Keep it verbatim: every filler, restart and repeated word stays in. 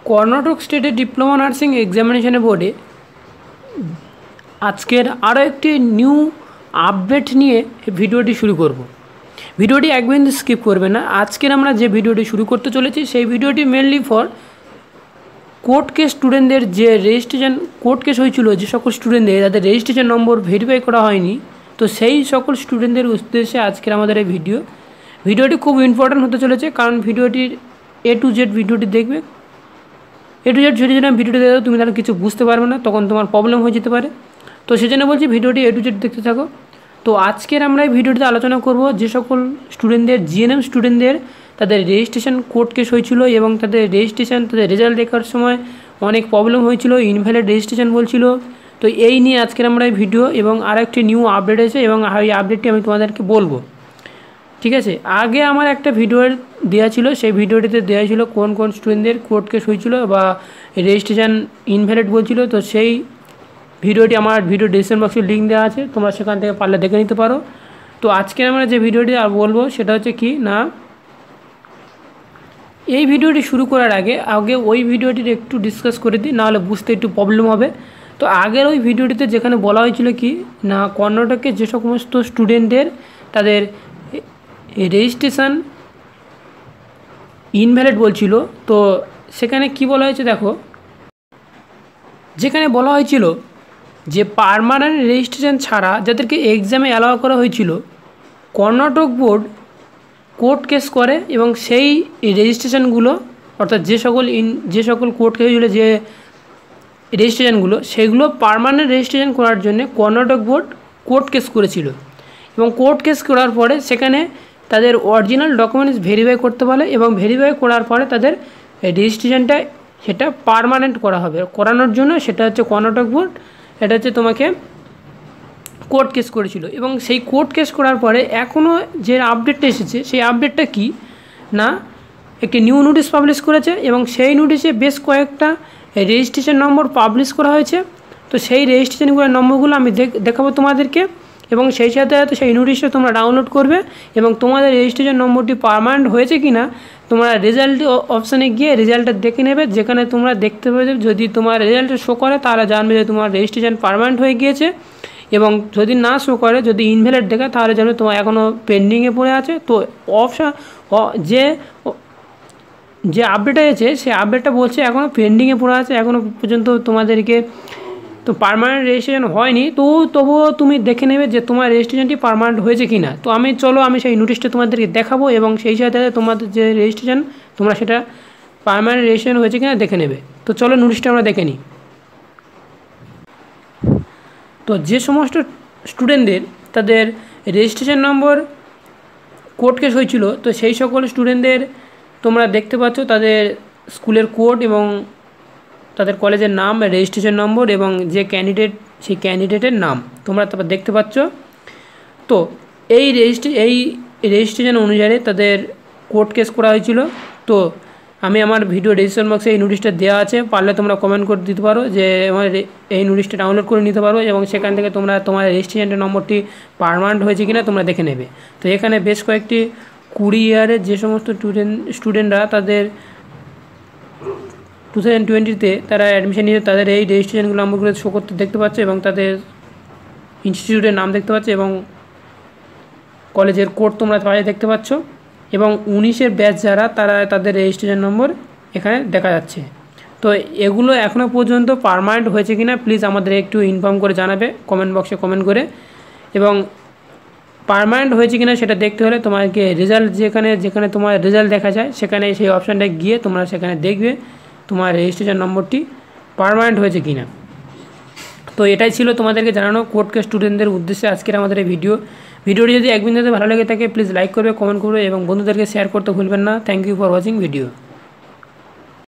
কর্ণাটক স্টেটে diploma nursing examination বোর্ডে আজকের আরও একটি নিউ আপডেট নিয়ে ভিডিওটি শুরু করব। ভিডিওটি এক বিন্দু স্কিপ করবে না। আজকের আমরা যে ভিডিওটি শুরু করতে চলেছি সেই ভিডিওটি মেনলি ফর কোর্ট কেস স্টুডেন্টদের যে রেজিস্ট্রেশন কোর্ট কেস হয়েছিল, যে সকল স্টুডেন্টদের যাদের রেজিস্ট্রেশন নম্বর ভেরিফাই করা হয়নি, তো সেই সকল স্টুডেন্টদের উদ্দেশ্যে আজকের আমাদের এই ভিডিও ভিডিওটি খুব ইম্পর্ট্যান্ট হতে চলেছে, কারণ ভিডিওটির এ টু জেড ভিডিওটি দেখবে। এ টু জেড যদি না ভিডিওটি দেখো তুমি তাহলে কিছু বুঝতে পারবে না, তখন তোমার প্রবলেম হয়ে যেতে পারে। তো সেই জন্য বলছি ভিডিওটি এ টু জেড দেখতে থাকো। তো আজকের আমরা এই ভিডিওটিতে আলোচনা করব যে সকল স্টুডেন্টদের জিএনএম স্টুডেন্টদের তাদের রেজিস্ট্রেশন কোর্ট কেস হয়েছিল এবং তাদের রেজিস্ট্রেশন তাদের রেজাল্ট দেখার সময় অনেক প্রবলেম হয়েছিল, ইনভ্যালিড রেজিস্ট্রেশন বলছিল। তো এই নিয়ে আজকের আমরা এই ভিডিও এবং আর একটি নিউ আপডেট আছে এবং এই আপডেটটি আমি তোমাদেরকে বলবো, ঠিক আছে। আগে আমার একটা ভিডিও দেওয়া ছিল, সেই ভিডিওটিতে দেওয়া ছিল কোন কোন স্টুডেন্টদের কোর্ট কেস হয়েছিল বা রেজিস্ট্রেশন ইনভ্যালিড বলছিল। তো সেই ভিডিওটি আমার ভিডিও ডিসক্রিপশন বক্সে লিঙ্ক দেওয়া আছে, তোমরা সেখান থেকে পারলে দেখে নিতে পারো। তো আজকে আমরা যে ভিডিওটি আর বলবো সেটা হচ্ছে কি না, এই ভিডিওটি শুরু করার আগে আগে ওই ভিডিওটির একটু ডিসকাস করে দিই, নাহলে বুঝতে একটু প্রবলেম হবে। তো আগের ওই ভিডিওটিতে যেখানে বলা হয়েছিল কি না, কর্ণাটকে যে সমস্ত স্টুডেন্টদের তাদের রেজিস্ট্রেশন ইনভ্যালিড বলছিল, তো সেখানে কি বলা হয়েছে দেখো, যেখানে বলা হয়েছিল যে পার্মানেন্ট রেজিস্ট্রেশন ছাড়া যাদেরকে এক্সামে অ্যালাউ করা হয়েছিল, কর্ণাটক বোর্ড কোর্ট কেস করে এবং সেই রেজিস্ট্রেশনগুলো অর্থাৎ যে সকল ইন যে সকল কোর্ট কেস হয়েছিল যে রেজিস্ট্রেশনগুলো সেগুলো পার্মানেন্ট রেজিস্ট্রেশন করার জন্য কর্ণাটক বোর্ড কোর্ট কেস করেছিল এবং কোর্ট কেস করার পরে সেখানে তাদের অরিজিনাল ডকুমেন্টস ভেরিফাই করতে বলে এবং ভেরিফাই করার পরে তাদের রেজিস্ট্রেশনটা সেটা পার্মানেন্ট করা হবে। করানোর জন্য সেটা হচ্ছে কর্ণাটক বোর্ড এটা হচ্ছে তোমাকে কোর্ট কেস করেছিল এবং সেই কোর্ট কেস করার পরে এখনও যে আপডেটটা এসেছে সেই আপডেটটা কি না, একটি নিউ নোটিশ পাবলিশ করেছে এবং সেই নোটিশে বেশ কয়েকটা রেজিস্ট্রেশন নম্বর পাবলিশ করা হয়েছে। তো সেই রেজিস্ট্রেশনগুলোর নম্বরগুলো আমি দেখাবো তোমাদেরকে এবং সেই সাথে সাথে সেই নোটিশটা তোমরা ডাউনলোড করবে এবং তোমাদের রেজিস্ট্রেশন নম্বরটি পার্মানেন্ট হয়েছে কি না তোমরা রেজাল্ট অপশানে গিয়ে রেজাল্টটা দেখে নেবে, যেখানে তোমরা দেখতে পাবে যদি তোমার রেজাল্টটা শো করে তাহলে জানবে যে তোমার রেজিস্ট্রেশন পার্মানেন্ট হয়ে গিয়েছে, এবং যদি না শো করে যদি ইনভ্যালিড দেখে তাহলে জানবে তোমার এখনও পেন্ডিংয়ে পড়ে আছে। তো অপশান যে যে আপডেট আছে সেই আপডেটটা বলছে এখনও পেন্ডিংয়ে পড়ে আছে, এখনও পর্যন্ত তোমাদেরকে তো পার্মানেন্ট রেজিস্ট্রেশন হয়নি, তো তবুও তুমি দেখে নেবে যে তোমার রেজিস্ট্রেশনটি পার্মানেন্ট হয়েছে কি না। তো আমি চলো আমি সেই নোটিশটা তোমাদেরকে দেখাবো এবং সেই সাথে তোমাদের যে রেজিস্ট্রেশন তোমরা সেটা পার্মানেন্ট রেজিস্ট্রেশন হয়েছে কি না দেখে নেবে। তো চলো নোটিশটা আমরা দেখে নিই। তো যে সমস্ত স্টুডেন্টদের তাদের রেজিস্ট্রেশন নম্বর কোর্ট কেস হয়েছিল, তো সেই সকল স্টুডেন্টদের তোমরা দেখতে পাচ্ছ তাদের স্কুলের কোড এবং তাদের কলেজের নাম, রেজিস্ট্রেশন নম্বর এবং যে ক্যান্ডিডেট সেই ক্যান্ডিডেটের নাম তোমরা তারপর দেখতে পাচ্ছ। তো এই রেজিস্ট্রে এই রেজিস্ট্রেশন অনুযায়ী তাদের কোর্ট কেস করা হয়েছিল। তো আমি আমার ভিডিও ডেসক্রিপশন বক্সে এই নোটিশটা দেওয়া আছে, পারলে তোমরা কমেন্ট করে দিতে পারো যে আমার এই নোটিশটা ডাউনলোড করে নিতে পারো এবং সেখান থেকে তোমরা তোমার রেজিস্ট্রেশনের নম্বরটি পার্মানেন্ট হয়েছে কিনা তোমরা দেখে নেবে। তো এখানে বেশ কয়েকটি কুড়ি ইয়ারের যে সমস্ত স্টুডেন্ট স্টুডেন্টরা তাদের টু থাউজেন্ড টোয়েন্টিতে তারা অ্যাডমিশন নিয়ে তাদের এই রেজিস্ট্রেশনগুলো নম্বরগুলো শো করতে দেখতে পাচ্ছে এবং তাদের ইনস্টিটিউটের নাম দেখতে পাচ্ছে এবং কলেজের কোড তোমরা পাশে দেখতে পাচ্ছ এবং উনিশের ব্যাচ যারা তারা তাদের রেজিস্ট্রেশন নম্বর এখানে দেখা যাচ্ছে। তো এগুলো এখনও পর্যন্ত পার্মানেন্ট হয়েছে কিনা প্লিজ আমাদের একটু ইনফর্ম করে জানাবে কমেন্ট বক্সে কমেন্ট করে, এবং পার্মানেন্ট হয়েছে কিনা সেটা দেখতে হলে তোমাকে রেজাল্ট যেখানে যেখানে তোমার রেজাল্ট দেখা যায় সেখানে সেই অপশানটা গিয়ে তোমরা সেখানে দেখবে তোমার রেজিস্ট্রেশন নম্বরটি পার্মানেন্ট হয়েছে কিনা। তো এটাই ছিল তোমাদেরকে জানানো কোর্ট কেস স্টুডেন্টদের উদ্দেশ্যে আজকের আমাদের এই ভিডিও ভিডিওটি যদি এক বিন্দুতে ভালো লেগে থাকে প্লিজ লাইক করবে, কমেন্ট করবে এবং বন্ধুদেরকে শেয়ার করতে ভুলবেন না। Thank you for watching video.